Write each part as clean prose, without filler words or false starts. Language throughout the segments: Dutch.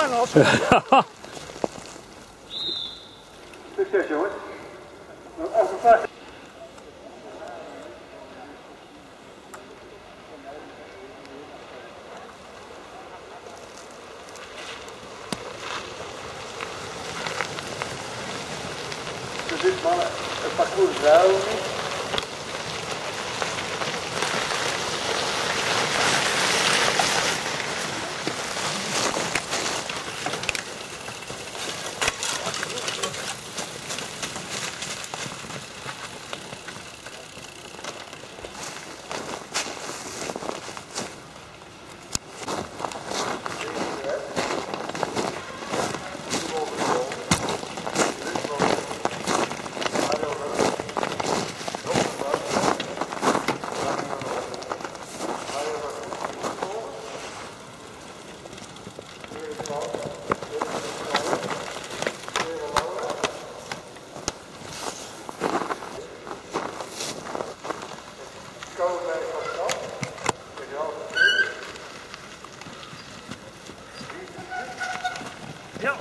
Engels. Succes jongens. Even vast. Dus dit mannen, het parcours is wel niet. Ja.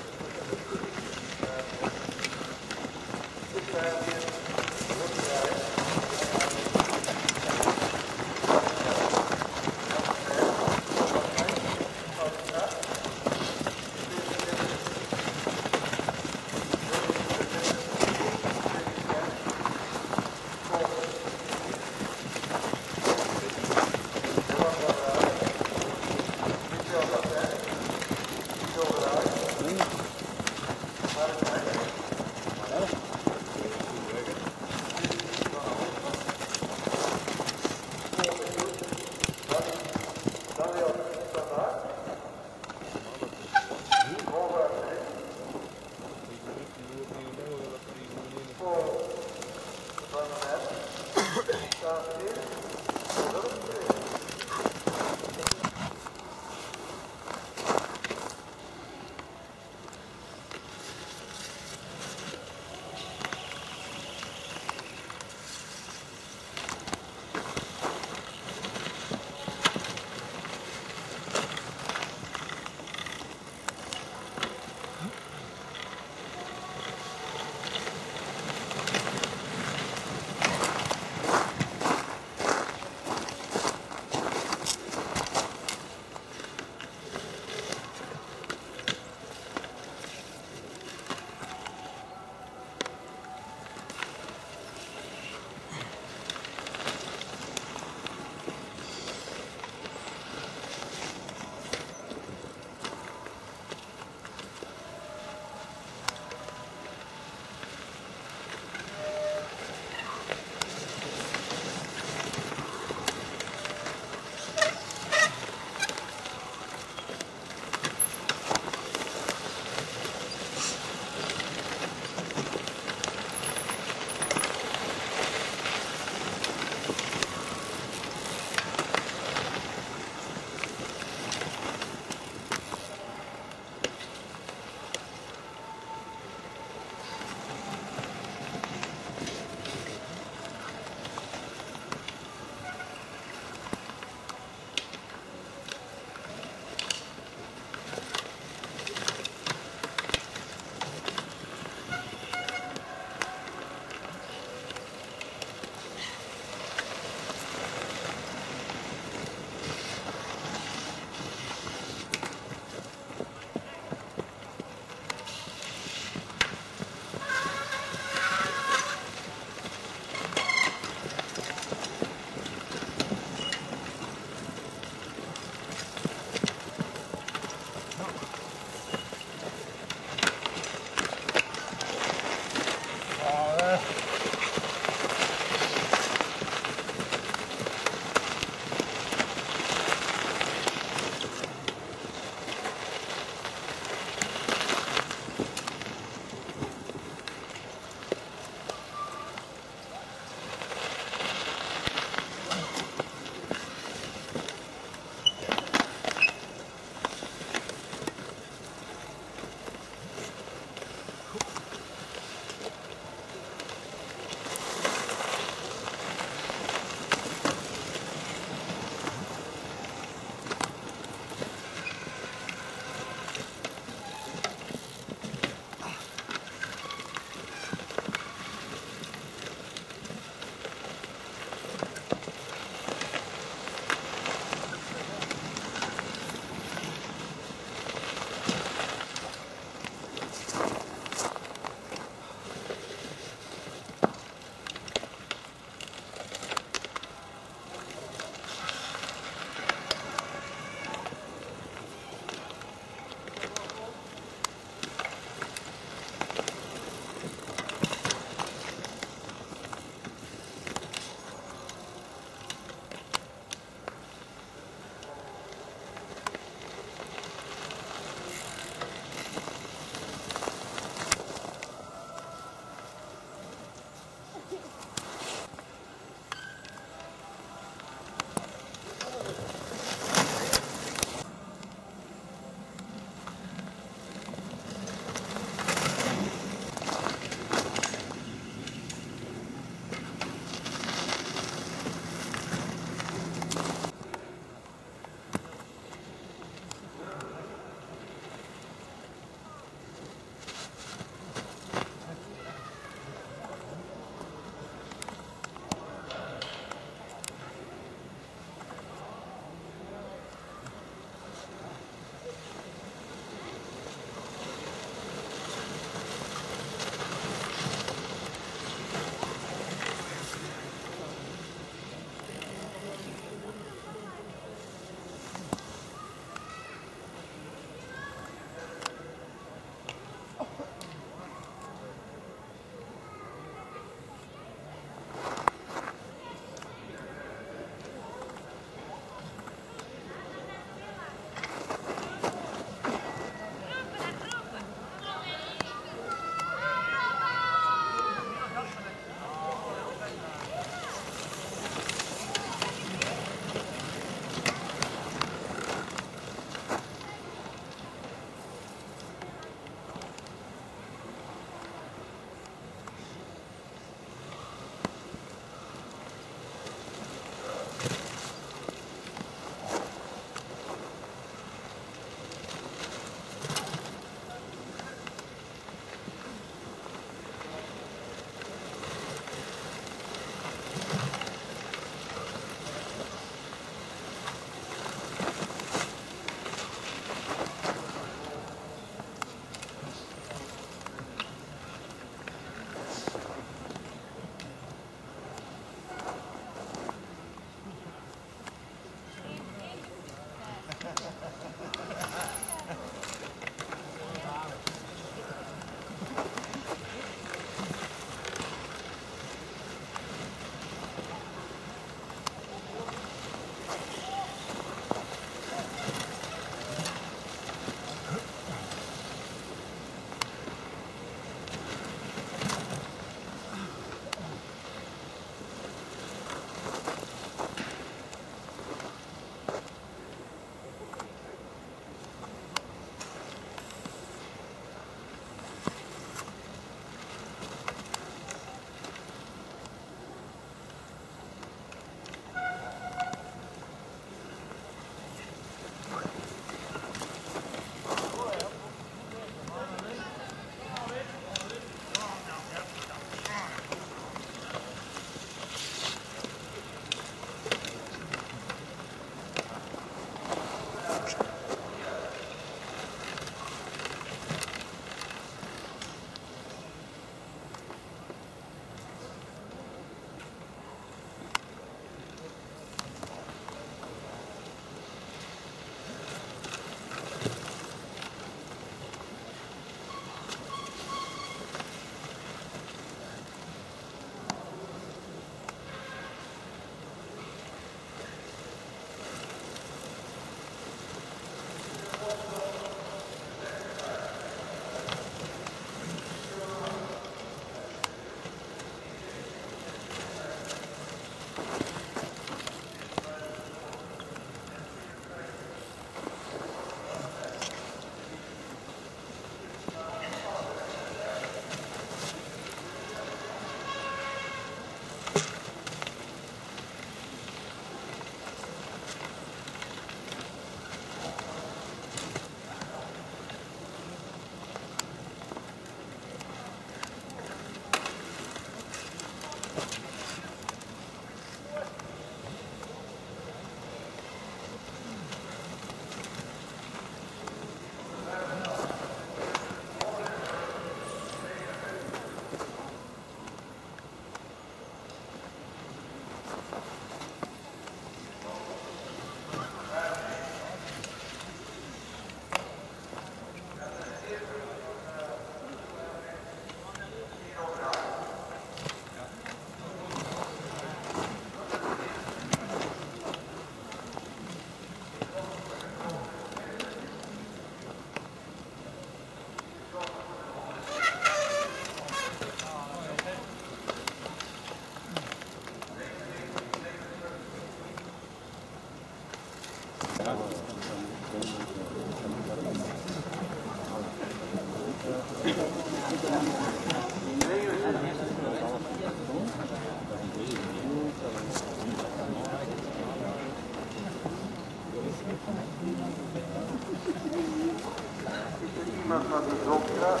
iemand naar de grond kruist.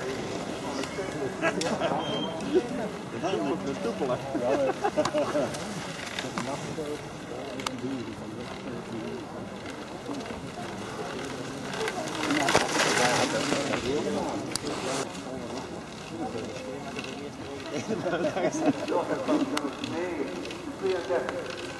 Ja, met de tuppelen. Nee, 32.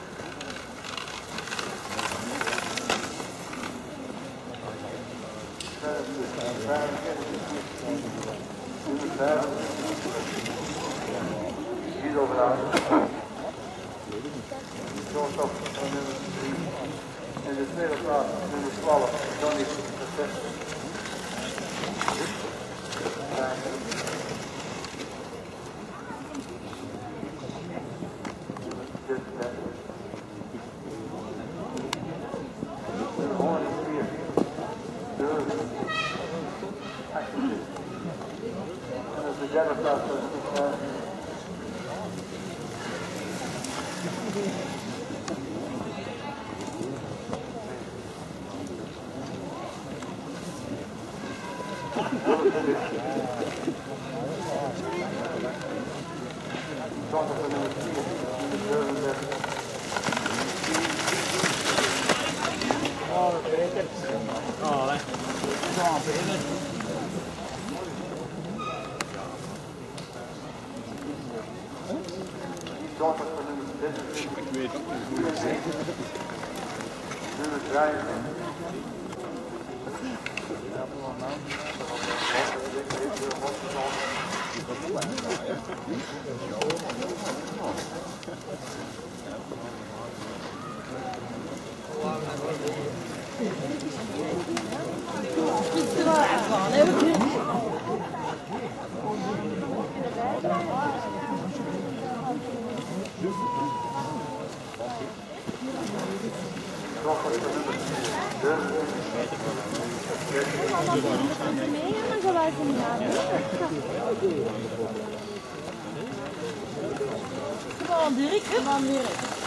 Hier overal. Zo'n top van nummer 3. En de tweede plaats nummer 12. Johnny Perfect. Gewoon Dirk en dan Dirk.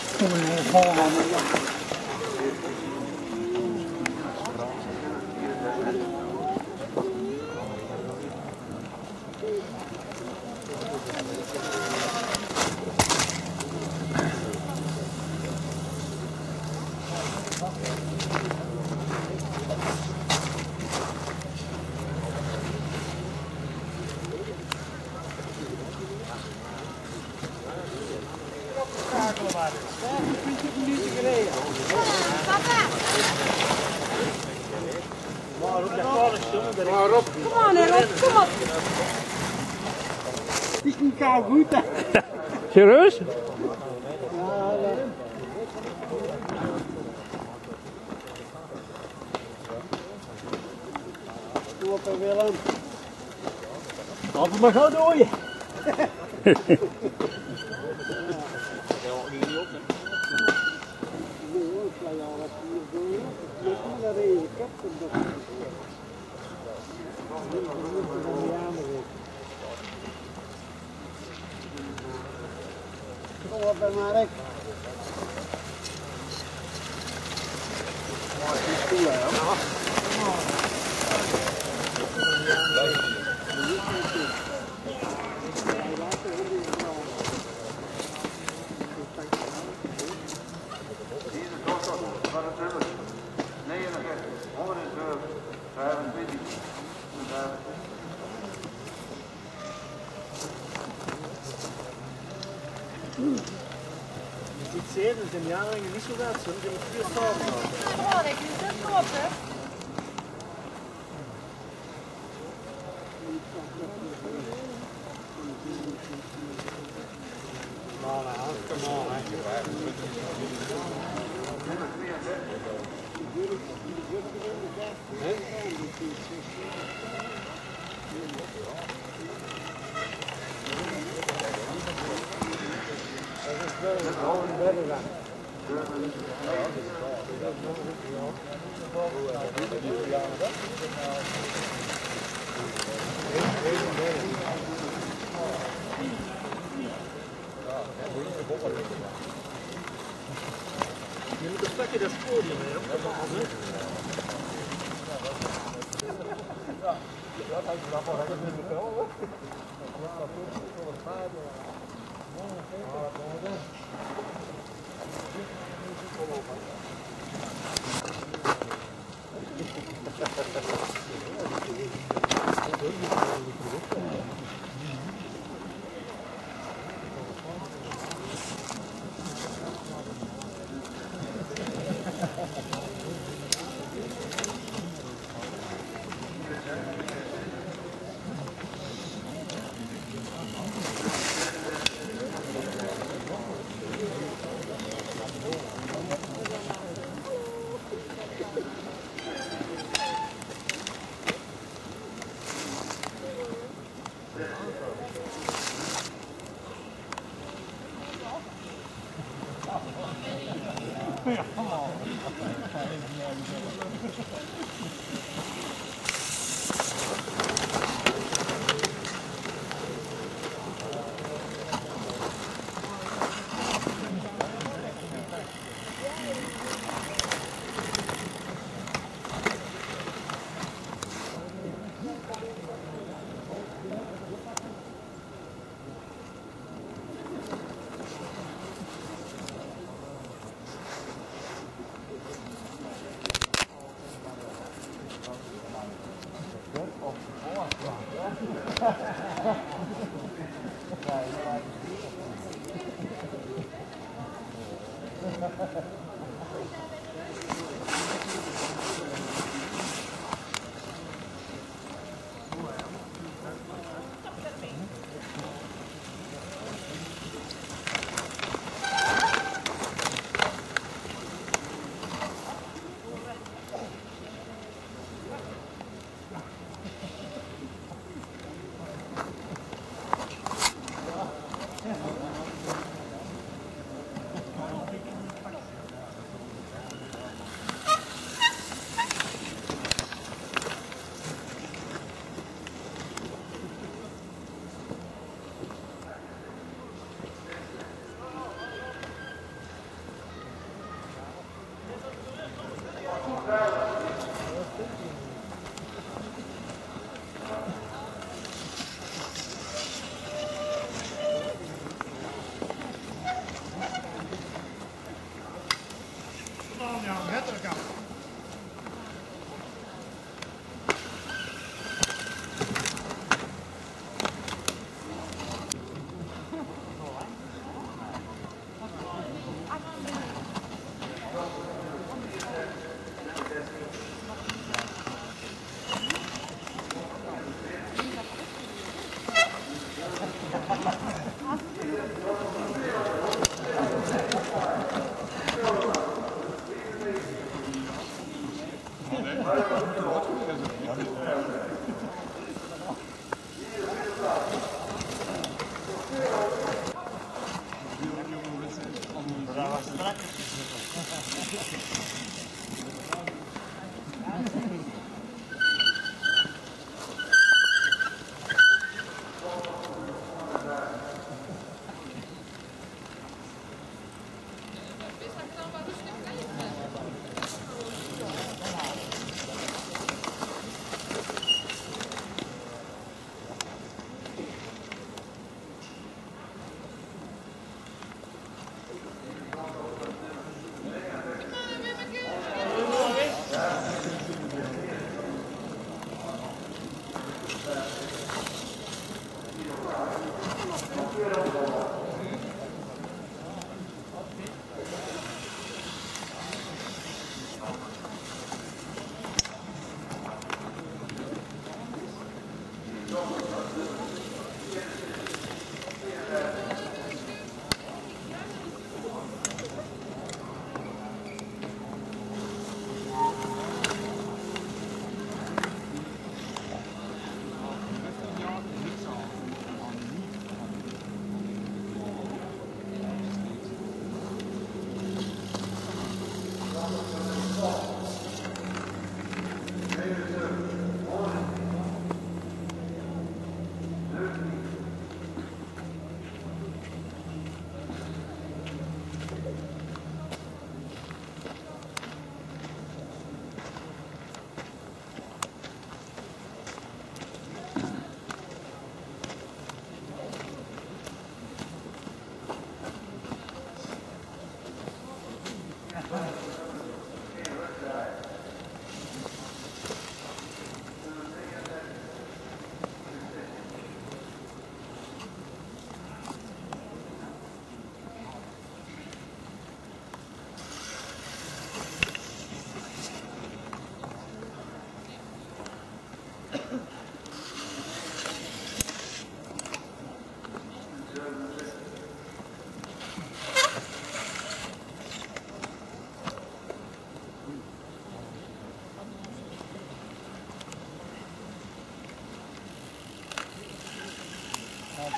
Waarop? Kom aan, Rob, kom op. Het is niet koud goed, hè? Serieus? Doe op en Willem. Laat het maar gauw dooien. Kom op en Mark. Iets zeer, dus in jaarringen niet zo dat, soms in het 4 staven. Gewoon, ik moet het kom op, hè. Come on, je moet een stukje dat podium, hè?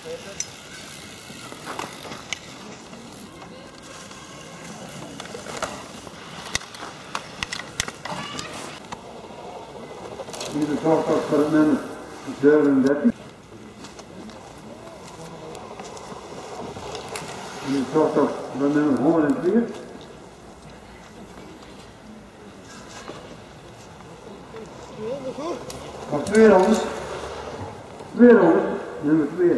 Hier de zorgtak voor het nummer 37. Hier de zorgtak voor het nummer 104. Nog 200. 200, nummer 2.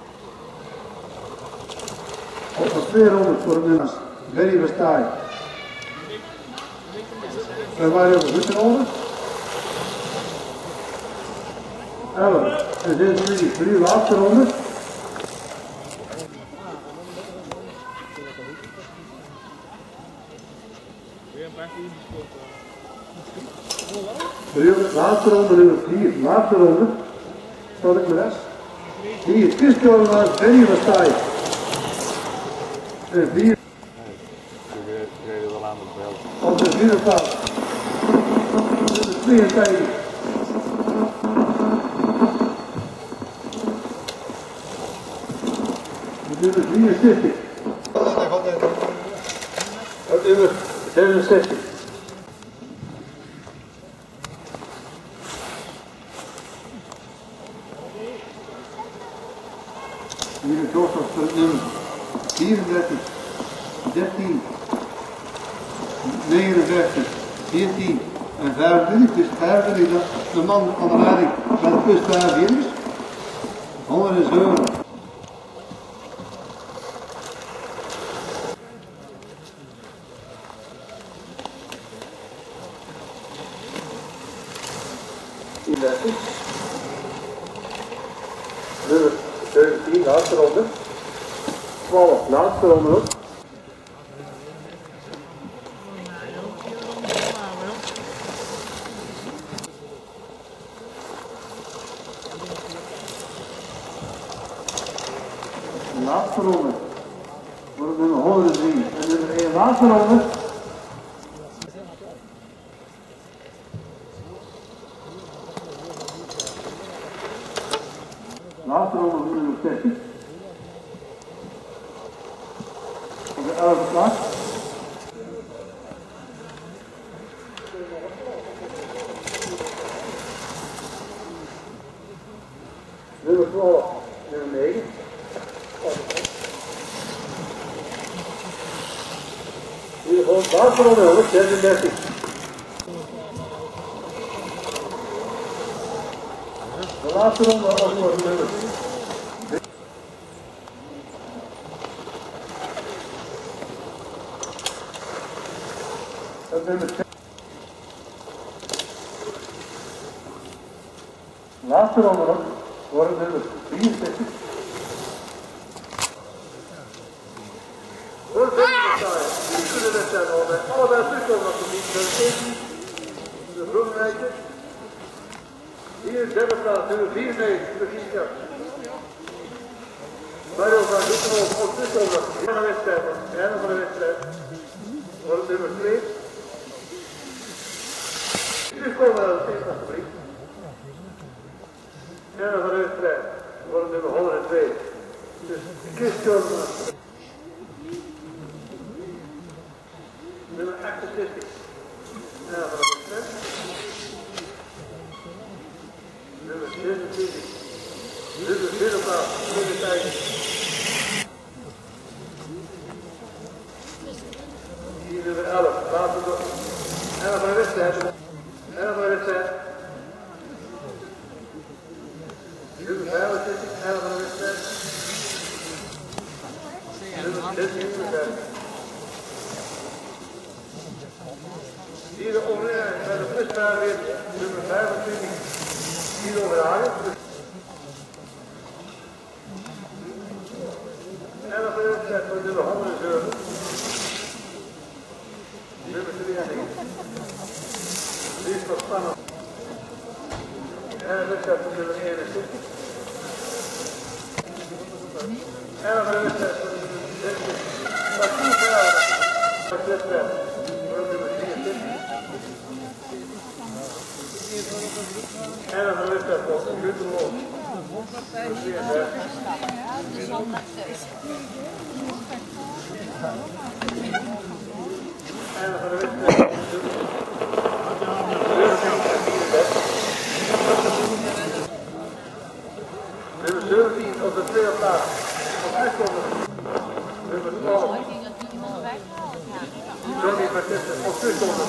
Op de 200 voor het nummer Berry Verstaai. En waar hebben we goed genomen? 11. En dit is voor uw laatste ronde. Voor uw laatste ronde, nummer 4. Laatste ronde. Zal ik me rest? Hier, Christian naar Berry Verstaai. En 4. Op de vierde plaats. Nummer 52. Nummer 63. Nummer 66. Hier is doorslag voor het nummer 34, 13, 59, 14 en 25. Dus 25 dat de man aan de leiding met de plus 5 is. 107. Nummer 17, laatste ronde. 12, laatste ronde ook. Laatste ronde. Voor het nummer 103. En nummer 1, laatste ronde. Laatste ronde voor nummer 60. Op de 11e plaats. Nummer 12, nummer 9. Hier gewoon laatste ronde 136. De laatste ronde als voor nummer. Dat nummer 6. Laatste ronde nog voor het nummer 63. Voor het nummer staan. Die kunnen het zijn allebei terugkomen als het niet de groene meisje. Hier is derde plaats, nummer 94, precies ja. Maar ook aan dit moment ook terugkomen van de wedstrijd, het einde van de wedstrijd. Voor het nummer 2. Terugkomen naar de tweede fabriek. Einde van de wedstrijd, voor het nummer 102. Dus Christian. Nummer 68. Einde van de wedstrijd. Nummer 26. Nummer 4 plaats, nummer 50. Hier nummer 11, laten we en van de wedstrijd. En van de wedstrijd. Nummer 25, en van de wedstrijd. Nummer 16, hier de onderin bij de pluspaar weer, nummer 25. Hier overhagen. En dan gaan we voor nummer 107. Nummer 93. Die is nog spannend. En dan gaat voor nummer 61. En dan gaan we voor nummer 60. Dat is goed wel. Dat is het wel. Voor nummer 64. En dan de wedstrijd van Gutenloos. En dan de wedstrijd nummer 17 op de tweede plaats. Op terugkomen. Nummer 12. Johnny Vertessen op terugkomen.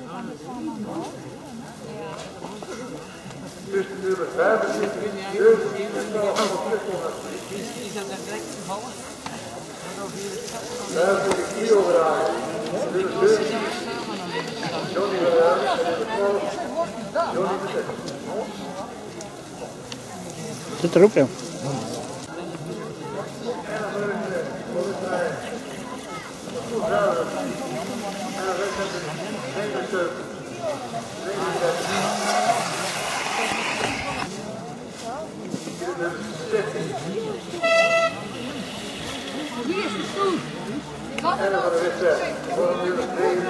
Tussen nummer 25, 17 en 12 op terugkomen. Is dat dan direct gevallen? 25 kilo dragen. Nummer 17. Johnny Vertessen en nummer 12. Johnny Vertessen. Zit er ook in. En dan van de wedstrijd voor nummer 22.